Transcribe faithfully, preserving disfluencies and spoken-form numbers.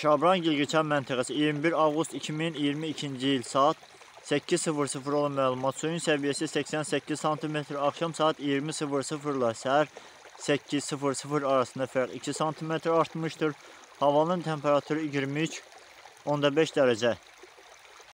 Şabrangil keçən məntəqəsi iyirmi bir avqust iki min iyirmi ikinci il saat səkkiz sıfır sıfır olan məlumat. Suyun səviyyəsi səksən səkkiz santimetr. Axşam saat iyirmi sıfır sıfır ilə səhər səkkiz sıfır sıfır arasında fərq iki santimetr artmışdır. Havanın temperatürü iyirmi üç on beş dərəcə.